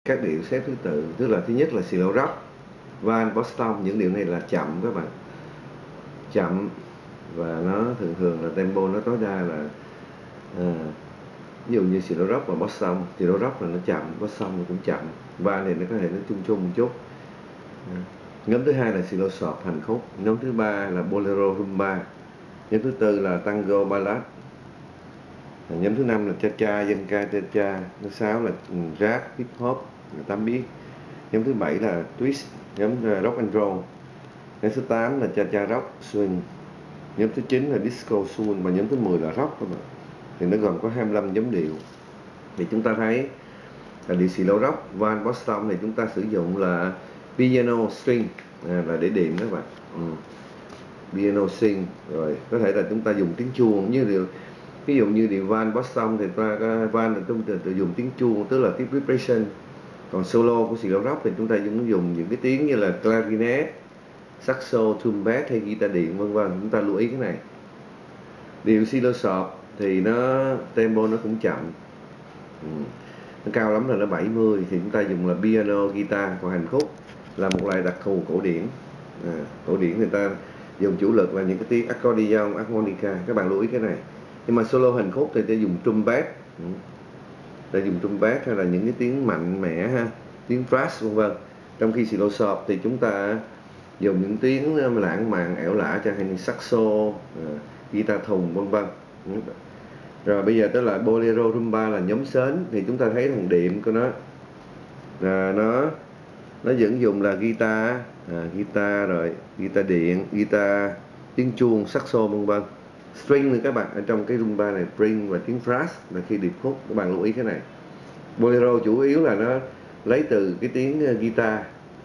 các điệu xếp thứ tự, tức là thứ nhất là slow rock, van, Boston. Những điệu này là chậm các bạn, chậm, và nó thường thường là tempo nó tối đa là ví dụ như slow rock và Boston. Slow rock là nó chậm, Boston cũng chậm, van thì nó có thể nó chung chung một chút. Nhóm thứ hai là slow sọp, hành khúc. Nhóm thứ ba là bolero, rumba. Nhóm thứ tư là tango, ballad. Nhóm thứ năm là cha cha, dân ca, cha cha. Nhóm thứ sáu là rap, hip hop, người ta biết. Nhóm thứ bảy là twist, nhóm rock and roll. Nhóm thứ 8 là cha cha rock, swing. Nhóm thứ 9 là disco, soul. Và nhóm thứ 10 là rock các bạn. Thì nó gồm có 25 nhóm điệu. Thì chúng ta thấy là điệu slow rock, van, Boston thì chúng ta sử dụng là piano string là để đệm các bạn. Piano string, rồi có thể là chúng ta dùng tiếng chuông như điệu, ví dụ như điệu van, Boston thì van là chúng ta dùng tiếng chuông, tức là tiếng vibration. Còn solo của slow rock thì chúng ta dùng những cái tiếng như là clarinet, saxo, trumpet hay guitar điện vân vân. Chúng ta lưu ý cái này. Điệu slow sọp thì nó tempo nó cũng chậm, nó cao lắm là nó 70, thì chúng ta dùng là piano, guitar. Còn hành khúc là một loại đặc thù cổ điển. Cổ điển người ta dùng chủ lực là những cái tiếng accordion, harmonica. Các bạn lưu ý cái này. Nhưng mà solo hành khúc thì ta dùng trumpet, ta dùng trumpet hay là những cái tiếng mạnh mẽ ha, tiếng brass vân vân. Trong khi slow sọp thì chúng ta dùng những tiếng lãng mạn, ẻo lả, chẳng hạn như saxo, guitar thùng vân vân. Rồi bây giờ tới là bolero, rumba là nhóm sến. Thì chúng ta thấy thằng điểm của nó là nó vẫn dùng là guitar, guitar, rồi guitar điện, guitar, tiếng chuông, saxo vân vân. String nữa các bạn, ở trong cái rumba này string và tiếng brass là khi điệp khúc. Các bạn lưu ý cái này. Bolero chủ yếu là nó lấy từ cái tiếng guitar,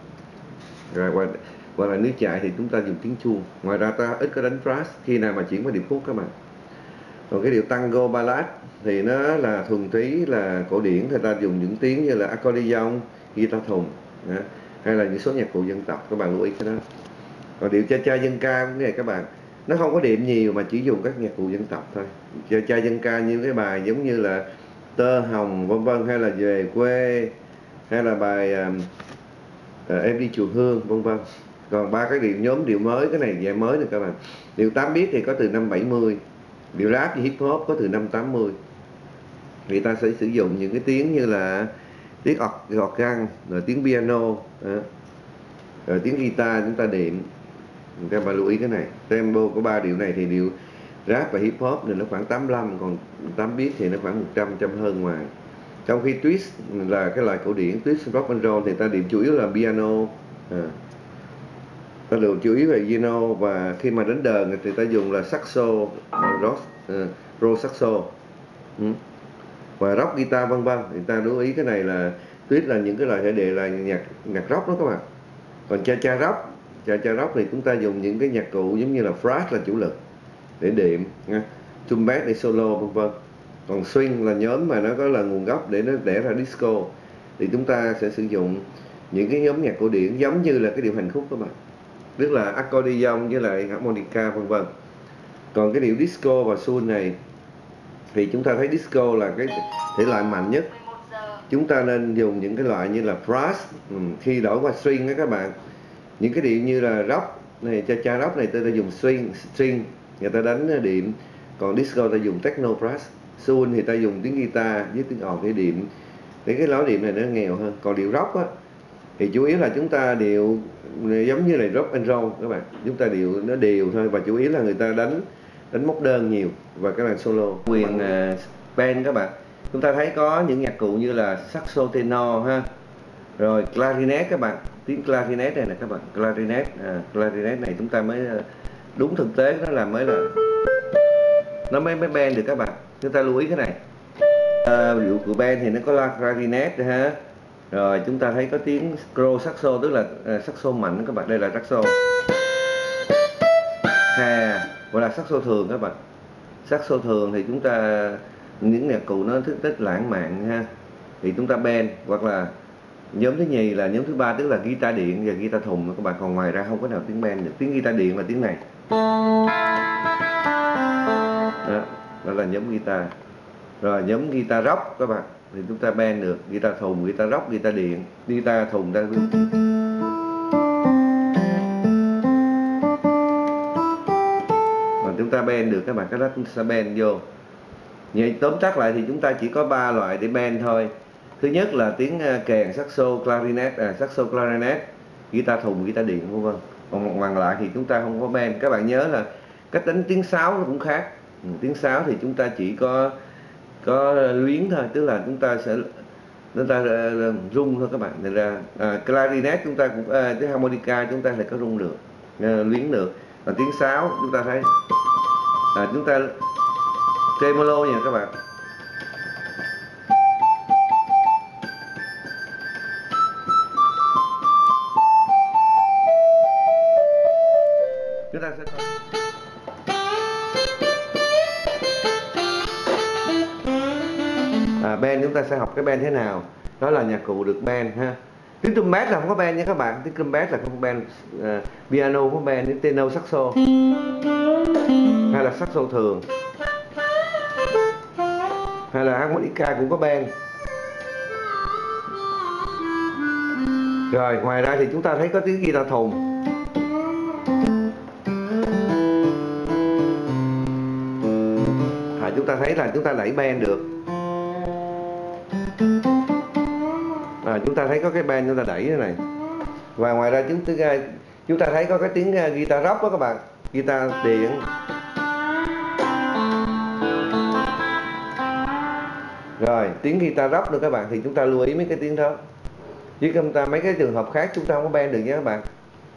rồi hoặc là nếu chạy thì chúng ta dùng tiếng chuông. Ngoài ra ta ít có đánh brass khi nào mà chuyển qua điệp khúc các bạn. Còn cái điệu tango, ballad thì nó là thuần túy là cổ điển, người ta dùng những tiếng như là accordion, guitar thùng hay là những số nhạc cụ dân tộc. Các bạn lưu ý cái đó. Còn điệu cha cha dân ca cũng vậy các bạn, nó không có đệm nhiều mà chỉ dùng các nhạc cụ dân tộc thôi. Cha cha dân ca như cái bài giống như là Tơ Hồng vân vân, hay là Về Quê, hay là bài Em Đi Chùa Hương vân vân. Còn ba cái nhóm điệu mới, cái này dạng mới nè các bạn. Điệu 8 beat thì có từ năm 70, điệu rap và hip hop có từ năm 80. Người ta sẽ sử dụng những cái tiếng như là tiếng organ, rồi tiếng piano, rồi tiếng guitar chúng ta đệm. Các bạn lưu ý cái này. Tempo của ba điệu này thì điệu rap và hip hop thì nó khoảng 85, còn 8 beat thì nó khoảng 100 hơn ngoài. Trong khi twist là cái loại cổ điển, twist rock and roll thì ta điểm chủ yếu là piano, ta đều chủ yếu về piano, và khi mà đánh đờn thì ta dùng là saxo, roll saxo, và rock guitar vân vân. Thì ta lưu ý cái này là twist là những cái loại thể đệ là nhạc rock đó các bạn. Còn cha cha rock thì chúng ta dùng những cái nhạc cụ giống như là brass là chủ lực để đệm, trumpet để solo vân vân. Còn swing là nhóm mà nó có là nguồn gốc để nó đẻ ra disco, thì chúng ta sẽ sử dụng những cái nhóm nhạc cổ điển giống như là cái điệu hành khúc các bạn, tức là accordion với lại harmonica vân vân. Còn cái điệu disco và soul này thì chúng ta thấy disco là cái thể loại mạnh nhất. Chúng ta nên dùng những cái loại như là brass khi đổi qua string đó các bạn. Những cái điệu như là rock này, cha cha rock này ta dùng string, người ta đánh đệm. Còn disco ta dùng techno brass. Soul thì ta dùng tiếng guitar với tiếng ồn để đệm. Để cái lối đệm này nó nghèo hơn. Còn điệu rock á thì chủ yếu là chúng ta điệu giống như là rock and roll các bạn. Chúng ta điệu nó đều thôi, và chủ yếu là người ta đánh móc đơn nhiều, và cái làn solo quyền band các bạn. Chúng ta thấy có những nhạc cụ như là saxo tenor ha, rồi clarinet các bạn. Tiếng clarinet này nè các bạn, clarinet này chúng ta mới đúng thực tế nó là mới band được các bạn. Chúng ta lưu ý cái này. Ví dụ của band thì nó có clarinet ha. Rồi chúng ta thấy có tiếng scroll saxo, tức là saxo mạnh các bạn. Đây là saxo gọi là saxo thường các bạn. Saxo thường thì chúng ta những nhạc cụ nó thích lãng mạn ha, thì chúng ta band. Hoặc là nhóm thứ nhì là nhóm thứ ba, tức là guitar điện và guitar thùng các bạn. Còn ngoài ra không có nào tiếng band được. Tiếng guitar điện là tiếng này đó là nhóm guitar. Rồi nhóm guitar rock các bạn, thì chúng ta bend được, guitar thùng, guitar rock, guitar điện, guitar thùng ta chúng ta bend được các bạn, cái đó chúng ta sẽ bend vô. Vậy tóm tắt lại thì chúng ta chỉ có 3 loại để bend thôi. Thứ nhất là tiếng kèn, saxo, clarinet, saxo, clarinet, guitar thùng, guitar điện, vân vân. Còn lại thì chúng ta không có bend. Các bạn nhớ là cách đánh tiếng sáo cũng khác. Tiếng sáo thì chúng ta chỉ có luyến thôi, tức là chúng ta rung thôi các bạn. Nên ra clarinet chúng ta cũng tiếng harmonica chúng ta lại có rung được, luyến được. Còn tiếng sáo chúng ta thấy chúng ta tremolo nha các bạn. Chúng ta sẽ bend, chúng ta sẽ học cái bend thế nào. Đó là nhạc cụ được bend ha. Tiếng trumpet là không có bend nha các bạn. Tiếng trumpet là không bend. Piano không có bend. Tiếng tenor saxo hay là saxo thường hay là harmonica cũng có bend. Rồi ngoài ra thì chúng ta thấy có tiếng guitar thùng. Chúng ta thấy là chúng ta đẩy bend được. Chúng ta thấy có cái bend chúng ta đẩy thế này. Và ngoài ra chúng ta thấy có cái tiếng guitar rock đó các bạn, guitar điện. Rồi tiếng guitar rock nữa các bạn, thì chúng ta lưu ý mấy cái tiếng đó. Chứ chúng ta mấy cái trường hợp khác chúng ta không có bend được nha các bạn.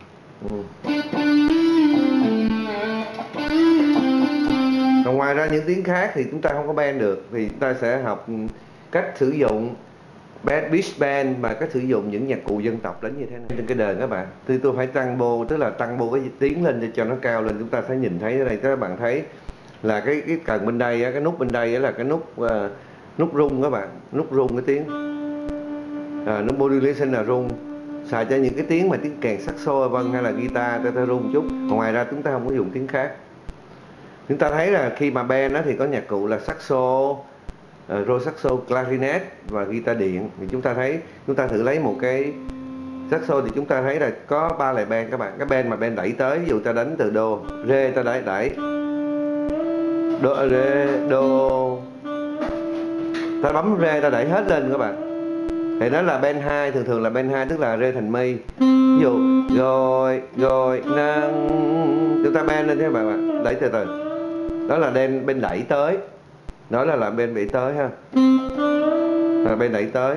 Còn ngoài ra những tiếng khác thì chúng ta không có bend được, thì chúng ta sẽ học cách sử dụng beat band và cách sử dụng những nhạc cụ dân tộc đánh như thế này trên cái đờn các bạn. Thì tôi phải tăng bô, tức là tăng bô cái tiếng lên để cho nó cao lên. Chúng ta sẽ nhìn thấy ở đây các bạn thấy là cái cần bên đây, cái nút bên đây là cái nút rung các bạn, nút rung cái tiếng. Nút modulation là rung, xài cho những cái tiếng mà tiếng kèn saxo vân hay là guitar ta rung chút. Còn ngoài ra chúng ta không có dùng tiếng khác. Chúng ta thấy là khi mà band đó thì có nhạc cụ là saxo, rô saxo, clarinet và guitar điện. Thì chúng ta thấy, chúng ta thử lấy một cái saxo thì chúng ta thấy là có 3 loại bend các bạn. Cái bend mà bend đẩy tới, ví dụ ta đánh từ đô, rê ta đẩy đô, rê, đô, ta bấm rê ta đẩy hết lên các bạn. Thì đó là bend 2, thường là bend 2 tức là rê thành mi. Ví dụ rồi nâng, chúng ta bend lên thế các bạn, đẩy từ từ. Đó là bên đẩy tới. Đó là bên đẩy tới ha. Bên đẩy tới.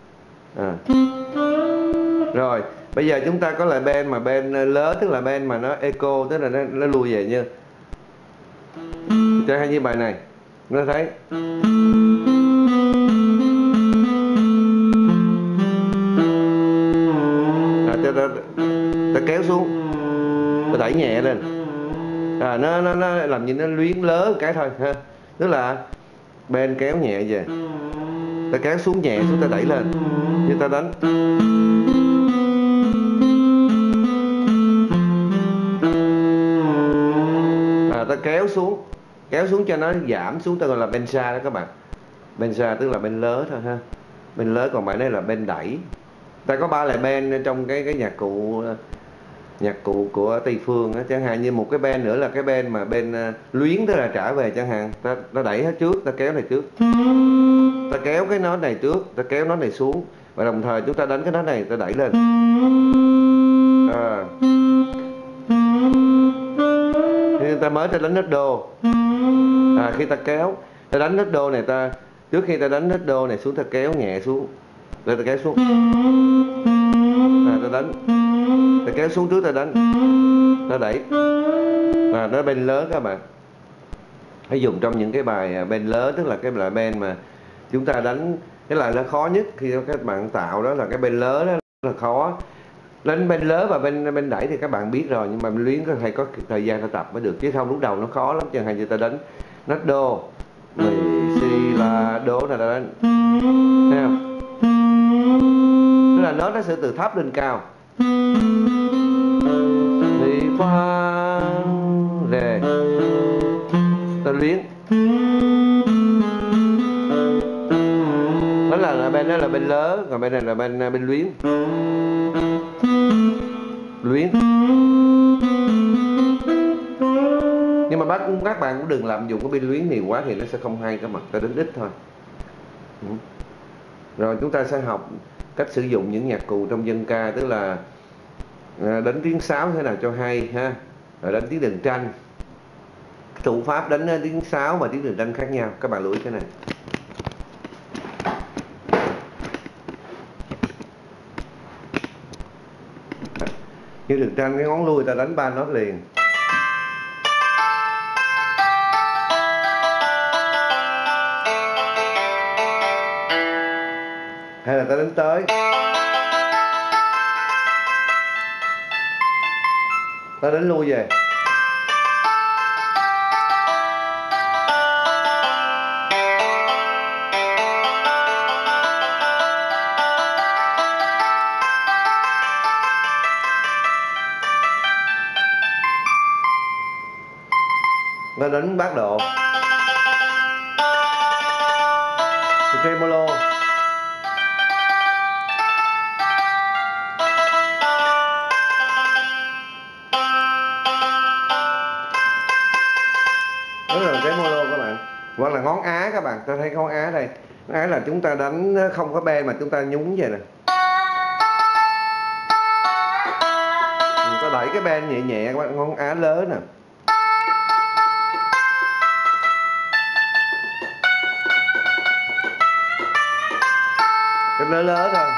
Rồi, bây giờ chúng ta có loại bend mà bend lớn, tức là bend mà nó echo, tức là nó lùi về như. Cho hay như bài này. Nó thấy. Ta kéo xuống. Ta đẩy nhẹ lên. Nó làm như nó luyến lớ cái thôi ha. Tức là bend kéo nhẹ về, ta kéo xuống nhẹ xuống, ta đẩy lên như ta đánh. Ta kéo xuống cho nó giảm xuống, ta gọi là bend xa đó các bạn. Bend xa tức là bend lớ thôi ha. Bend lớ, còn bài này là bend đẩy. Ta có 3 loại bend trong cái nhạc cụ của Tây phương á. Chẳng hạn như một cái bend nữa là cái bend mà bend luyến, tức là trả về chẳng hạn. Ta đẩy hết trước, ta kéo này trước, ta kéo cái nốt này trước, ta kéo nốt này xuống, và đồng thời chúng ta đánh cái nốt này, ta đẩy lên. Khi ta mới ta đánh nốt đô, khi ta kéo, ta đánh nốt đô này, trước khi ta đánh nốt đô này xuống, ta kéo nhẹ xuống, rồi ta kéo xuống, ta đánh, ta kéo xuống trước, ta đánh, ta đẩy. Nó bend lớn các bạn. Hãy dùng trong những cái bài bend lớn, tức là cái loại bend mà chúng ta đánh, cái loại nó khó nhất khi các bạn tạo đó là cái bend lớn, đó là khó. Đánh bend lớn và bend đẩy thì các bạn biết rồi, nhưng mà bend luyến phải có thời gian ta tập mới được, chứ không lúc đầu nó khó lắm. Chẳng hạn như ta đánh nốt đô, mi, si, la, đô là ta đánh, thấy không? Tức là nốt nó sẽ từ thấp lên cao. Mi, fa, rê, ta luyến. Nó bên đó là bên lớn, còn bên này là bên luyến. Nhưng mà các bạn cũng đừng lạm dụng cái bên luyến nhiều quá thì nó sẽ không hay, các bạn ta đánh ít thôi. Rồi chúng ta sẽ học cách sử dụng những nhạc cụ trong dân ca, tức là đánh tiếng sáo thế nào cho hay ha, rồi đánh tiếng đờn tranh. Thủ pháp đánh tiếng sáo và tiếng đờn tranh khác nhau, các bạn lưu ý cái này. Như đờn tranh cái ngón lui ta đánh 3 nốt liền, hay là ta đánh tới, ta đánh lui về. Ta đánh bát độ, tremolo, đó là tremolo các bạn. Hoặc là ngón á các bạn, ta thấy ngón á đây, ngón á là chúng ta đánh không có bend mà chúng ta nhúng vậy nè, ta đẩy cái bend nhẹ nhẹ các bạn, ngón á lớn nè. Cái lớn lớn thôi.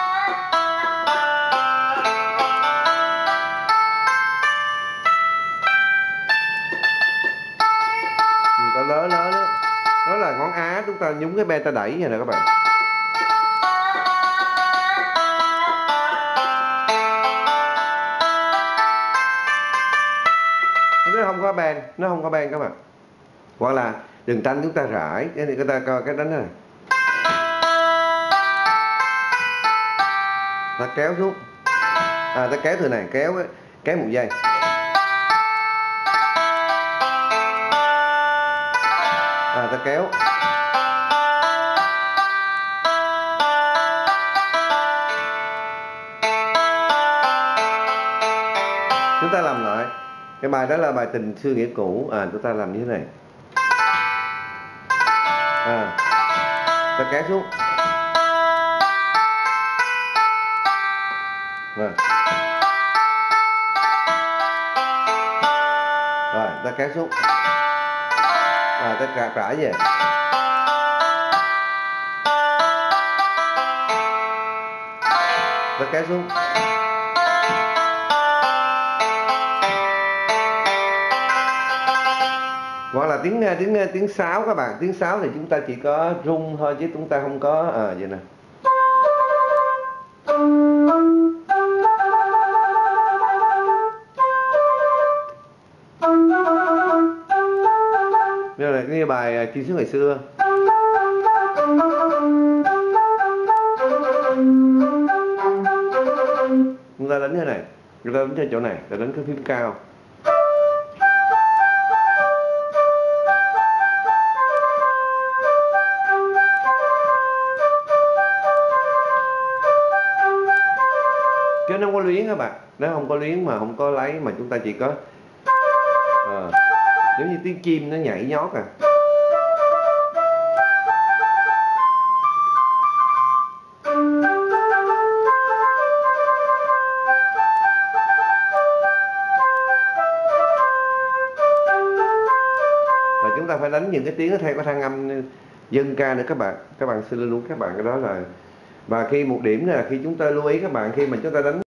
Ta lớn lớn đó. Đó là ngón á, chúng ta nhúng cái ben ta đẩy vậy nè các bạn. Nó không có ben các bạn. Hoặc là đờn tranh chúng ta rải, cái này người ta coi cái đánh này. Ta kéo xuống, ta kéo từ này, kéo một giây, ta kéo, chúng ta làm lại cái bài đó là bài Tình Xưa Nghĩa Cũ. Chúng ta làm như thế này, ta kéo xuống, rồi ta kéo xuống, ta trải về, ta kéo xuống, hoặc là tiếng sáo các bạn. Tiếng sáo thì chúng ta chỉ có rung thôi chứ chúng ta không có vậy nè. Đây là cái bài Chi Xứ Ngày Xưa. Chúng ta đánh thế này, chúng ta đánh trên chỗ này, ta đánh cái phím cao. Chứ nó không có luyến các bạn, nó không có luyến mà không có lấy, mà chúng ta chỉ có giống như tiếng chim nó nhảy nhót Và chúng ta phải đánh những cái tiếng nó theo cái thăng âm dân ca nữa các bạn. Các bạn xin lưu ý các bạn cái đó là. Và khi một điểm là khi chúng ta lưu ý các bạn, khi mà chúng ta đánh